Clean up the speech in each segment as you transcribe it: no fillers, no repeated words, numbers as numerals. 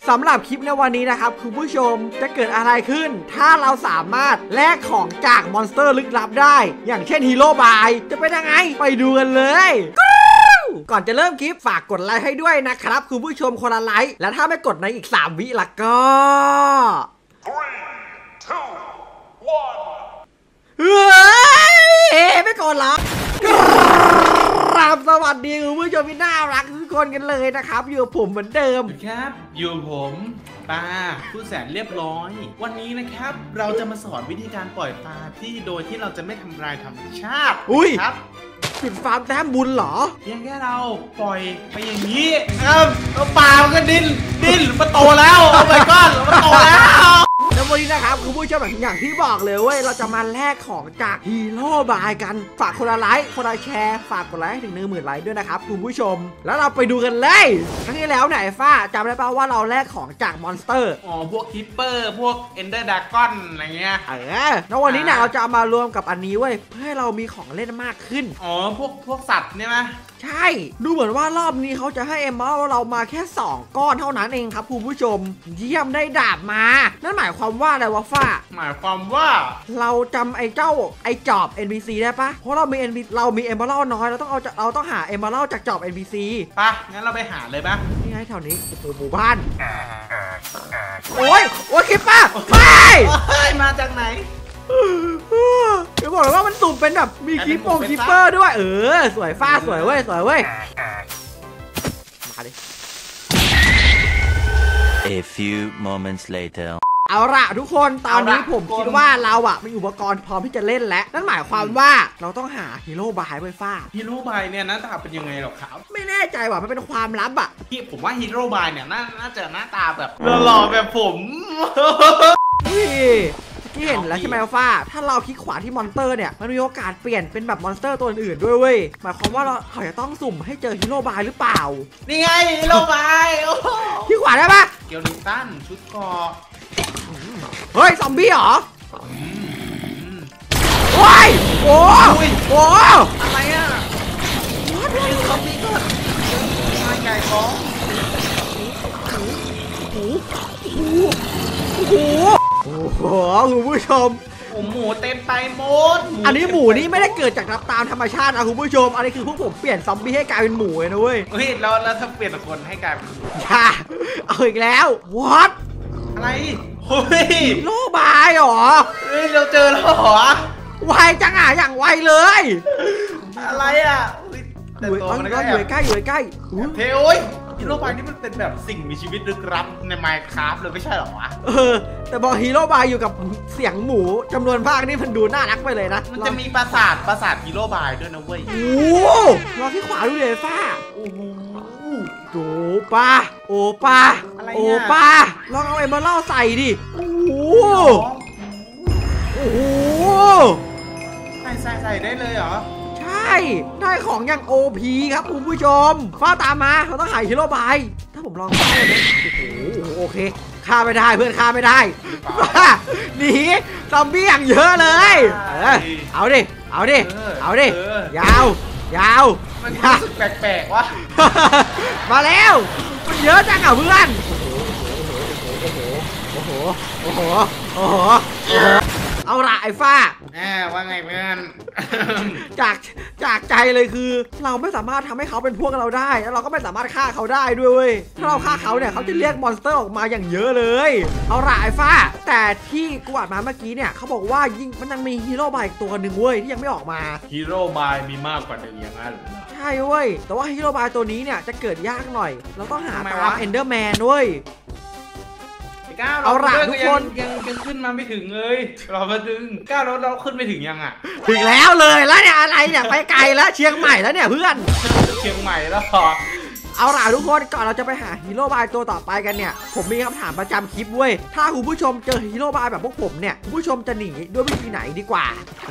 สำหรับคลิปในวันนี้นะครับคุณผู้ชมจะเกิดอะไรขึ้นถ้าเราสามารถแลกของจากมอนสเตอร์ลึกลับได้อย่างเช่นฮีโร่บายจะเป็นยังไงไปดูกันเลยก่อนจะเริ่มคลิปฝากกดไลค์ให้ด้วยนะครับคุณผู้ชมคนละไลค์และถ้าไม่กดในอีก3 วิละก็3 2 1เฮ้ยไม่กดหรอครับสวัสดีคุณผู้ชมที่น่ารักทุกคนกันเลยนะครับอยู่ผมเหมือนเดิมครับอยู่ผมปลาผู้แสนเรียบร้อยวันนี้นะครับเราจะมาสอนวิธีการปล่อยปลาที่โดยที่เราจะไม่ทำลายธรรมชาติครับจุดฟาร์มแต้มบุญเหรอเพียงแค่เราปล่อยไปอย่างนี้ครับปลามันก็ดิ้นมันโตแล้วเอาไปก้อนมันโตแล้วแล้ววันนี้นะครับคุณผู้ชมอย่างที่บอกเลยเว้ยเราจะมาแลกของจากฮีโร่บายกันฝากคนละไลค์คนละแชร์ฝากกดไลค์ถึง10,000 ไลค์ด้วยนะครับคุณผู้ชมแล้วเราไปดูกันเลยครั้งที่แล้วไหนฟ้าจำได้ป่าวว่าเราแลกของจากมอนสเตอร์พวกคิปเปอร์พวกเอนเดอร์ดราก้อนอะไรเงี้ยแล้ววันนี้เนี่ยเราจะมารวมกับอันนี้เว้ยเพื่อให้เรามีของเล่นมากขึ้นพวกสัตว์เนี่ยไหมใช่ดูเหมือนว่ารอบนี้เขาจะให้เอมเบลเรามาแค่2 ก้อนเท่านั้นเองครับคุณผู้ชมเยี่ยมได้ดาบมานั่นหมายความว่าอะไรวะฟ้าหมายความว่าเราจำไอ้จอบ NPC ได้ปะเพราะเรามีเอมเบลน้อยเราต้องหาเอมเบลจากจอบ NPC ปะงั้นเราไปหาเลยปะนี่ไงแถวนี้โอ้โหหมู่บ้านโอ้ยคิปปะไปมาจากไหนเดี๋ยวบอกเลยว่ามันสุ่มเป็นแบบมีคิปเปอร์ด้วยสวยฟ้าสวยเว้ยมาดิ A few moments later เอาละทุกคนตอนนี้ผมคิดว่าเราอะมีอุปกรณ์พร้อมที่จะเล่นแล้วนั่นหมายความว่าเราต้องหาฮีโร่บายไว้ฟ้าฮีโร่บายเนี่ยหน้าตาเป็นยังไงหรอครับไม่แน่ใจว่ามันเป็นความลับอะที่ผมว่าฮีโร่บายเนี่ยน่าจะหน้าตาแบบหล่อแบบผมที่เห็นแล้วใช่ไหมฟ้าถ้าเราคลิกขวาที่มอนสเตอร์เนี่ยมันมีโอกาสเปลี่ยนเป็นแบบมอนสเตอร์ตัวอื่นด้วยเว้ยหมายความว่าเขาจะต้องสุ่มให้เจอฮีโร่บายหรือเปล่านี่ไงฮีโร่บายคลิกขวาได้ปะเกียวลิงตันชุดเกราะเฮ้ยซอมบี้เหรอโอ้ยโอ้อะไรอ่ะซอมบี้ก็มาใหญ่ของโอ้โหคุณผู้ชมหมูเต็มไปหมดอันนี้หมูนี่ไม่ได้เกิดจากตามธรรมชาตินะคุณผู้ชมอันนี้คือพวกผมเปลี่ยนซอมบี้ให้กลายเป็นหมูเลยนะเว้ยแล้วถ้าเปลี่ยนคนให้กลายเป็นหมูเอาอีกแล้ว what อะไรเฮ้ยโลบายเหรอเราเจอแล้วเหรอไวจังอ่ะอย่างไวเลยอะไรอ่ะอยู่ใกล้เฮ้ยโอ้ยฮีโร่บายนี่มันเป็นแบบสิ่งมีชีวิตลึกลับใน Minecraft เลยไม่ใช่หรอวะแต่พอฮีโร่บายอยู่กับเสียงหมูจำนวนมากนี่มันดูน่ารักไปเลยนะมันจะมีปราสาทฮีโร่บายด้วยนะเว้ยโอ้รอที่ขวาดูเลยฟ้าโอ้โหดูป้าโอ้ป้าลองเอาเอมเบอรัลใส่ดิโอ้โหใส่ได้เลยเหรอใช่ได้ของอย่าง OP ครับคุณผู้ชมฟ้าตามมาเราต้องหาฮีโร่บายถ้าผมลองได้ไหมโอเคฆ่าไม่ได้เพื่อนฆ่าไม่ได้หนีซอมบี้อย่างเยอะเลยเอาดิยาวมันรู้สึกแปลกๆวะมาแล้วมันเยอะจังอ่ะเพื่อนโอ้โหเอาละไอ้ฟ้าว่าไงเพื่อนจากใจเลยคือเราไม่สามารถทำให้เขาเป็นพวกเราได้แล้วเราก็ไม่สามารถฆ่าเขาได้ด้วยถ้าเราฆ่าเขาเนี่ยเขาจะเรียกมอนสเตอร์ออกมาอย่างเยอะเลยเอาละไอ้ฟ้าแต่ที่กูอ่านมาเมื่อกี้เนี่ยเขาบอกว่ามันยังมีฮีโร่บายอีกตัวหนึ่งเว้ยที่ยังไม่ออกมาฮีโร่บายมีมากกว่า1อย่างนั้นใช่เว้ยแต่ว่าฮีโร่บายตัวนี้เนี่ยจะเกิดยากหน่อยเราต้องหาตามเอนเดอร์แมนด้วยเอาละทุกคนยังขึ้นมาไม่ถึงเลยเรามาถึงเราขึ้นไม่ถึงยังอ่ะถึงแล้วเลยแล้วเนี่ยอะไรเนี่ยไปไกลแล้วเชียงใหม่แล้วเนี่ยเพื่อนเชียงใหม่แล้วเอาล่ะทุกคนก่อนเราจะไปหาฮีโร่บายตัวต่อไปกันเนี่ยผมมีคำถามประจำคลิปเว้ยถ้าคุณผู้ชมเจอฮีโร่บายแบบพวกผมเนี่ยคุณผู้ชมจะหนีด้วยวิธีไหนดีกว่า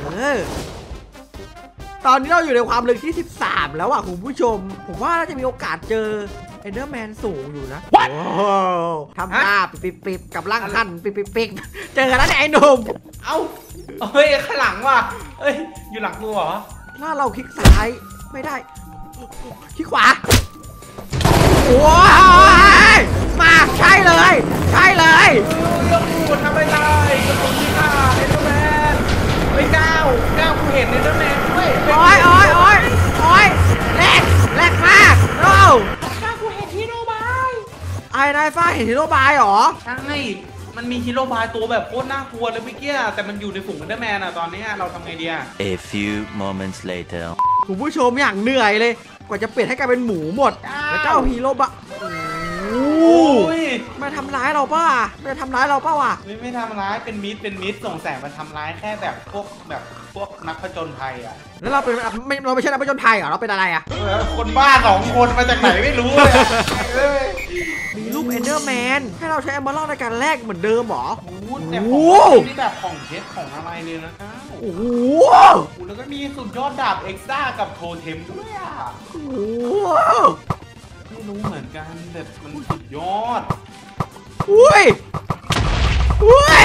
ตอนนี้เราอยู่ในความลึกที่13แล้วอ่ะคุณผู้ชมผมว่าน่าจะมีโอกาสเจอเอนเดอร์แมนสูงอยู่นะทำท่าปิบกับร่างขั้นปิบเจอกันแล้วเนี่ยไอ้หนุ่มเฮ้ยข้างหลังว่ะอยู่หลังกูเหรอถ้าเราคลิกซ้ายไม่ได้คลิกขวาโอ้ยมาชช่เลยใช่เลยกูทำไม่ได้กระสุนที่ฆ่าเอเดอร์แมนไม่ก้าวกูเห็นเอเดอร์แมนด้วยโอ้ยแหลกมากโน้ก้าวกูเห็นฮีโร่บายไอ้นายฟ้าเห็นฮีโร่บายเหรอใช่มันมีฮีโร่บายตัวแบบโคตรน่ากลัวเลยเมื่อกี้แต่มันอยู่ในฝูงเอเดอร์แมนอะตอนนี้เราทำไงดีอะ A few moments later. คุณผู้ชมอย่างเหนื่อยเลยกว่าจะเปลี่ยนให้กลายเป็นหมูหมดแล้วเจ้าฮีโร่บายโอ้โอ้ยมาทำร้ายเราป่ะมาทำร้ายเราป่ะวะไม่ทำร้ายเป็นมิตรส่งแสงมาทำร้ายแค่แบบพวกนักผจญภัยอะแล้วเราเป็นเราไม่ใช่นักผจญภัยเหรอเราเป็นอะไรอ่ะคนบ้า2 คนมาจากไหนไม่รู้เลยอะเอ้ยมีรูปเอนเดอร์แมนให้เราใช้แอมเบอร์ในการแลกเหมือนเดิมเหรอโอ้โหแต่ของนี่แบบของเพชรของอะไรเลยนะก้าวโอ้โหแล้วก็มีสุดยอดดาบเอ็กซ์ต้ากับโทเทมด้วยอ่ะโอ้โหไม่รู้เหมือนกันแต่มันสุดยอดอุ้ยโอ้โห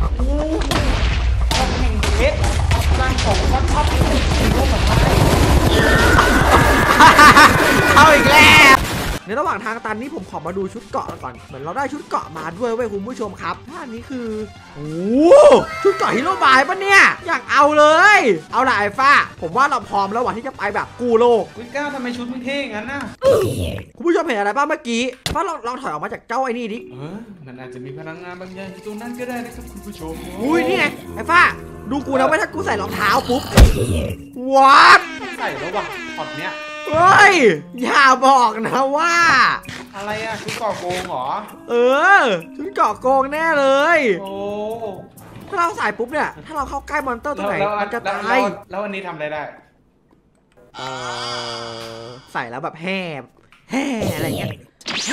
แห่งเพชรร่างของวัดทับเป็นรูปแบบอะไรเอาอีกแล้วในระหว่างทางตันนี้ผมขอมาดูชุดเกราะก่อนเหมือนเราได้ชุดเกราะมาด้วยเว้ยคุณผู้ชมครับท่านี้คือโอ้ชุดเกราะฮีโร่บายปะเนี่ยอยากเอาเลยเอาล่ะไอ้ฟ้าผมว่าเราพร้อมแล้ววันที่จะไปแบบกู้โลกวิก้าทำไมชุดมึงเท่งั้นน่ะคุณผู้ชมเห็นอะไรบ้างเมื่อกี้ฟ้าลองถอยออกมาจากเจ้าไอ้นี่ดิมันอาจจะมีพลังงานบางอย่างอยู่ตรงนั้นก็ได้นะครับคุณผู้ชมอุ้ยนี่ไงไอ้ฟ้าดูกูนะว่าถ้ากูใส่รองเท้าปุ๊บวัดใส่แล้วว่ะช็อตเนี้ยเฮ้ยอย่าบอกนะว่าอะไรอ่ะชุดก่อโกงเหรอเออชุดเกราะโกงแน่เลยโอ้ถ้าเราใส่ปุ๊บเนี่ยถ้าเราเข้าใกล้มอนเตอร์ตัวไหนมันจะตายแล้วอันนี้ทำอะไรได้ใส่แล้วแบบแห่อะไรเงี้ยแห่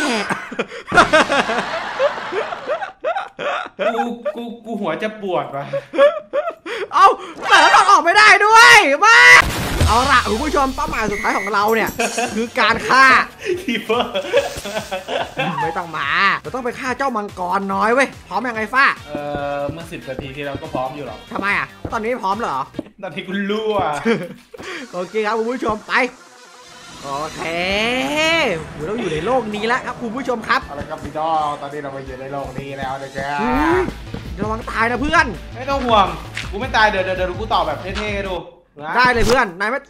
กูหัวจะปวดว่ะเอาใส่แล้วเราออกไม่ได้ด้วยมาเอาละคุณผู้ชมเป้าหมายสุดท้ายของเราเนี่ย คือการฆ่าทีเฟอร์ไม่ต้องมาเราต้องไปฆ่าเจ้ามังกรน้อยเว้ยพร้อมยังไงฟ้าเมื่อ10 นาทีที่เราก็พร้อมอยู่หรอกทำไมอ่ะแล้วตอนนี้พร้อมเหรอตอนนี้กูรั่วโอเคครับคุณผู้ชมไปโอเคเราอยู่ในโลกนี้แล้วครับคุณผู้ชมครับเอาละครับพี่ดอตอนนี้เราไปอยู่ในโลกนี้แล้วนะจ๊ะระวังตายนะเพื่อนไม่ต้องห่วง กูไม่ตายเดี๋ยวกูตอบแบบเท่ๆให้ดูนะได้เลยเพื่อนนายไม่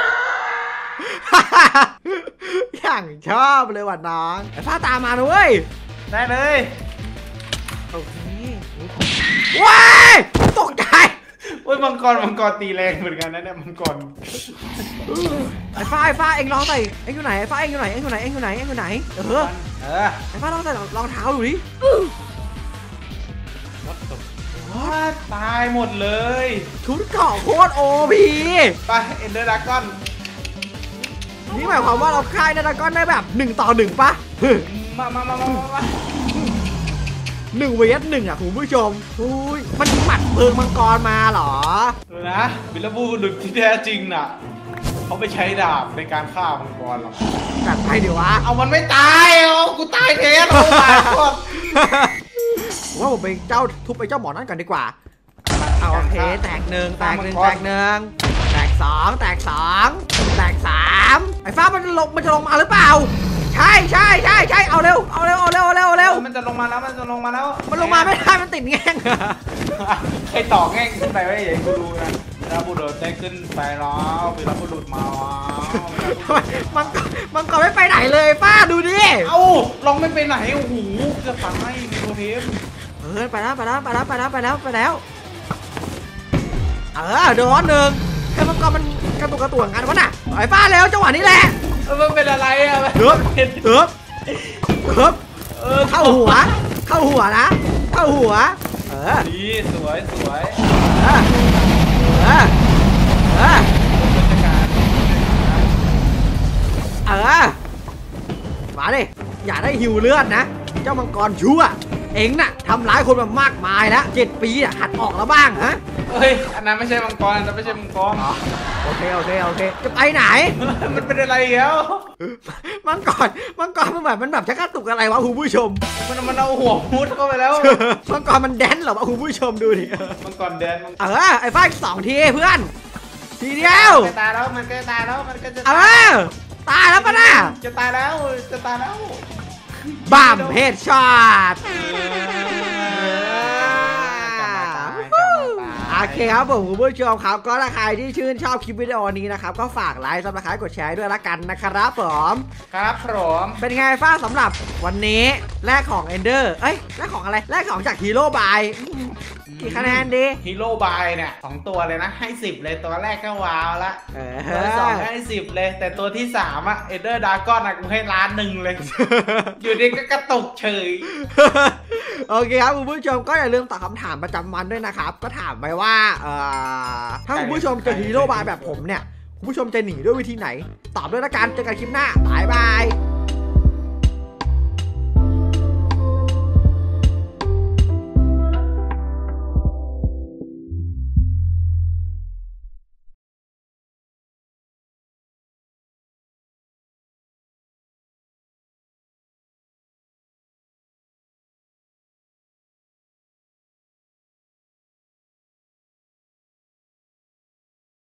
อย่างชอบเลยว่ะน้องไอ้ฟ้าตามมาด้วยได้เลยโอเคว้ายตกใจโอ้ยมังกรตีแรงเหมือนกันนะเนี่ยมังกรไอ้ฟ้าเอ็งลองใส่เอ็งอยู่ไหนไอ้ฟ้าเอ็งอยู่ไหนเอ็งอยู่ไหนเอ็งอยู่ไหนเอ็งอยู่ไหนไอ้ฟ้าลองใส่รองเท้าดูดิว้าตายหมดเลยชุดเกราะโคตรโอพีไปเอ็นเดอร์ดากอนนี่หมายความว่าเราฆ่าไอ้ดราก้อนได้แบบ1 ต่อ 1ปะมา 1 vs 1อ่ะคุณผู้ชมอุ้ยมันหมัดเพลิงมังกรมาเหรอดูนะวิลบูดุที่แท้จริงน่ะเขาไปใช้ดาบในการฆ่ามังกรหรอกจัดไปเดี๋ยววะเอามันไม่ตายกูตายเทสโอ้my god ผมว่าผมไปทุบไปเจ้าหมอนั่นก่อนดีกว่าเอาโอเคแตกหนึ่งแตก 2 แตก 3 ไอ้ฟ้ามันจะลงมาหรือเปล่าใช่เอาเร็วมันจะลงมาแล้วมันลงมาไม่ได้มันติดแง่งใครต่อแง่งขึ้นไปไว้อย่าให้กูดูนะแล้วบุรุษได้ขึ้นไปแล้ววีรบุรุษมามังกรไม่ไปไหนเลยป้าดูดิเอ้าลองไม่ไปไหนโอ้โหจะฝังให้มีโทเทมไปแล้วโดนหนึ่งไอ้มังกรมันกระตุกงั้นวะน่ะไอ้ป้าแล้วจังหวะนี้แหละมันเป็นอะไรอ่ะเเข้าหัวนะเข้าหัวดีสวยมาดิอย่าได้หิวเลือดนะเจ้ามังกรชั่วเอ็งน่ะทำร้ายคนมามากมายแล้ว7 ปีน่ะหัดออกแล้วบ้างฮะเฮ้ยอันนั้นไม่ใช่มังกรอันนั้นไม่ใช่มังกรโอเคจะไปไหนมันเป็นอะไรแล้วมังกรมันแบบชักกระตุกอะไรวะคุณผู้ชมมันเอาหัวมุดเข้าไปแล้วมังกรมันแดนเหรอวะคุณผู้ชมดูดิมังกรแดนไอ้ฟ้าอีก2 ทีเพื่อนทีเดียวตายแล้วมันก็จะตายแล้วปะน่ะจะตายแล้วบัมเฮดช็อตโอเคครับผมคุณผู้ชมครับก็ถ้าใครที่ชื่นชอบคลิปวิดีโอนี้นะครับก็ฝากไลค์ซับสไครต์กดแชร์ด้วยละกันนะครับผมครับผมเป็นไงฟ้าสำหรับวันนี้แลกของเอนเดอร์แลกของอะไรแลกของจากฮีโร่บายกี่คะแนนดีฮีโร่บายเนี่ย2ตัวเลยนะให้10เลยตัวแรกก็ว้าวละตัวสองให้10เลยแต่ตัวที่3อะเอเดอร์ดากอนอะกูให้1,000,000เลย อยู่ดีก็กระตุกเฉยโอเคครับคุณผู้ชมก็อย่าลืมตอบคำถามประจำวันด้วยนะครับก็ถามไปว่าถ้าคุณผู้ชมเจอฮีโร่บายแบบผมเนี่ยคุณผู้ชมจะหนีด้วยวิธีไหนตอบด้วยละกันเจอกันคลิปหน้าบายบาย